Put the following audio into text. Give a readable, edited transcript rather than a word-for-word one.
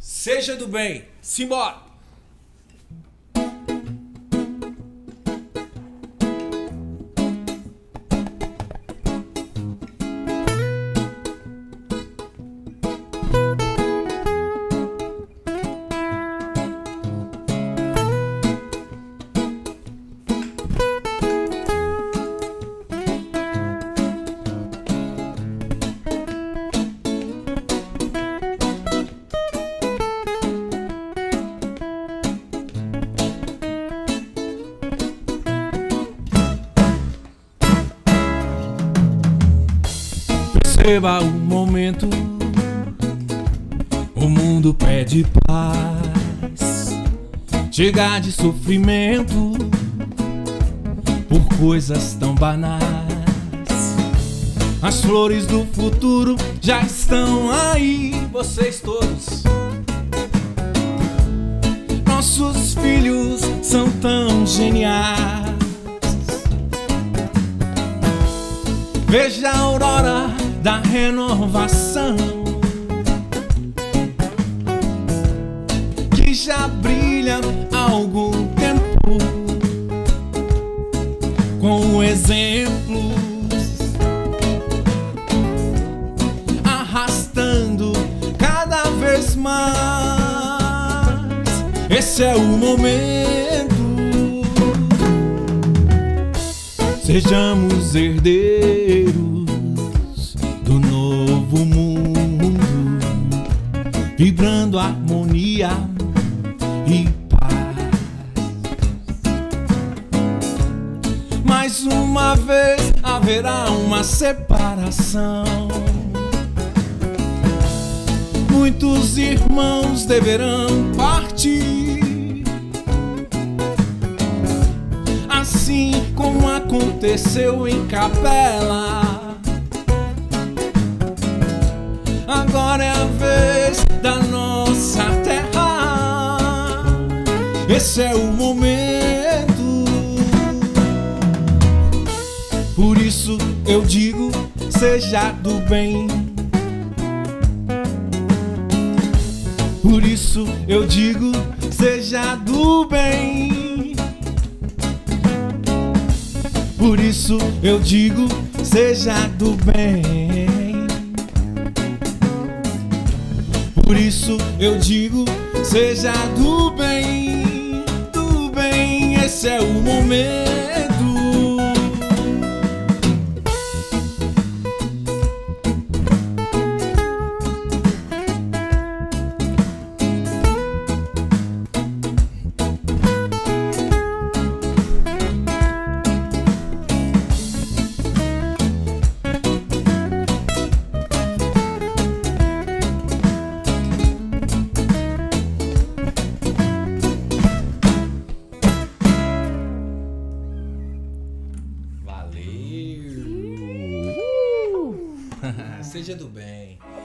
Seja do bem. Simbora. Perceba o momento, o mundo pede paz. Chega de sofrimento por coisas tão banais. As flores do futuro já estão aí, vocês todos. Nossos filhos são tão geniais. Veja a aurora da renovação que já brilha há algum tempo, com exemplos arrastando cada vez mais. Esse é o momento, sejamos herdeiros do novo mundo, vibrando harmonia e paz. Mais uma vez haverá uma separação. Muitos irmãos deverão partir, assim como aconteceu em Capela. Agora é a vez da nossa terra. Esse é o momento. Por isso eu digo, seja do bem. Por isso eu digo, seja do bem. Por isso eu digo, seja do bem. Por isso eu digo, seja do bem, do bem. Esse é o momento. Seja do bem.